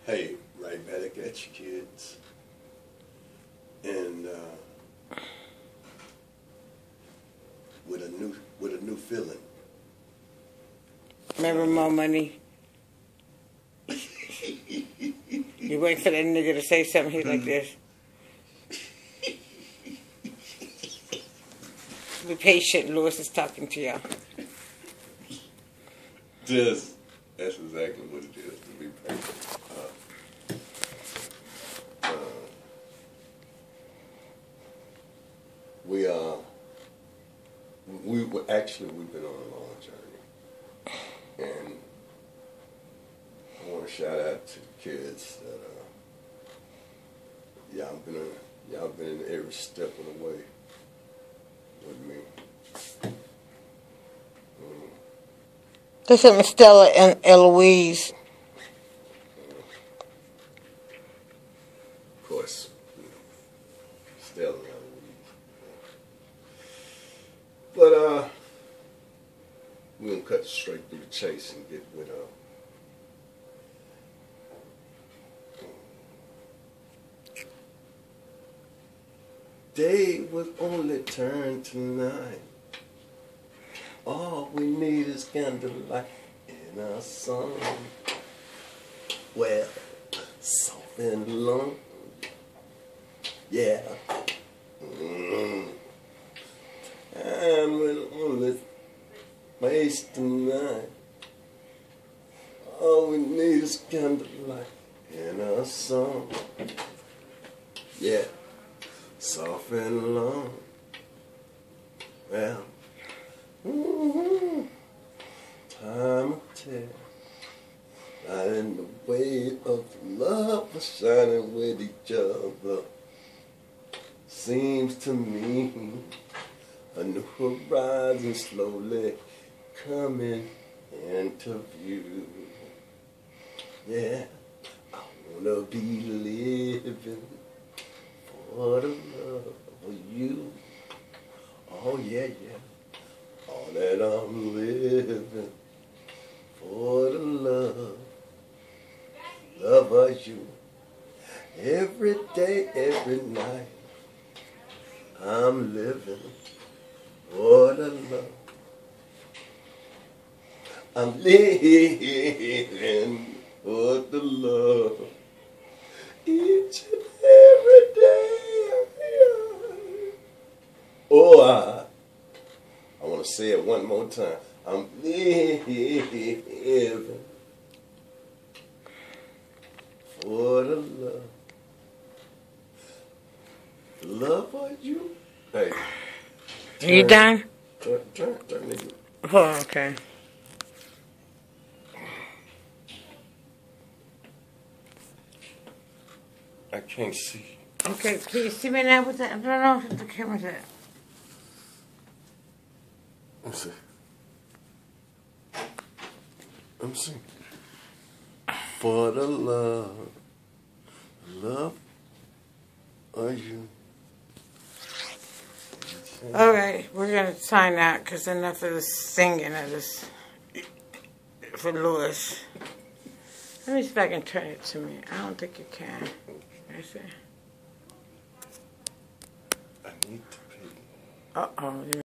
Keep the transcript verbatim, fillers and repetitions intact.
Hey, right back at you, kids. And uh, with a new with a new feeling. Remember More Money? You wait for that nigga to say something, he's like this. Be patient, Lewis is talking to y'all. Just, that's exactly what it is, to be patient. Uh, uh, we, uh, we, we, actually, we've been on a long journey. And I want to shout out to the kids that, uh, y'all been, a, y'all been in every step of the way with me. Mm. This is Miss Stella and Eloise. Of course, you know, Stella and Eloise. But, uh, we're going to cut straight through the chase and get with, uh, day was only turned to night. All we need is candlelight in our song. Well, soft and long. Yeah. Mm. Time will only waste tonight. All we need is candlelight in our song. Yeah. Soft and long. Well, mm-hmm. Time will tell. Not in the way of love for shining with each other. Seems to me a new horizon slowly coming into view. Yeah, I wanna be living for the love of you. Oh yeah, yeah. All that I'm living for the love, love of you. Every day, every night, I'm living for the love. I'm living for the love. Each and every day. Oh, I, I want to say it one more time. I'm living for the love. Love of you. Hey. Are you done? Turn, turn, turn it. Oh, okay. I can't see. Okay, can you see me now with that? I don't know if the camera's at. Let me see. Let me see. For the love, love of you. Alright, we're going to sign out because enough of this singing of this for Lewis. Let me see if I can turn it to me. I don't think you can. I see. I need to pee. Uh-oh.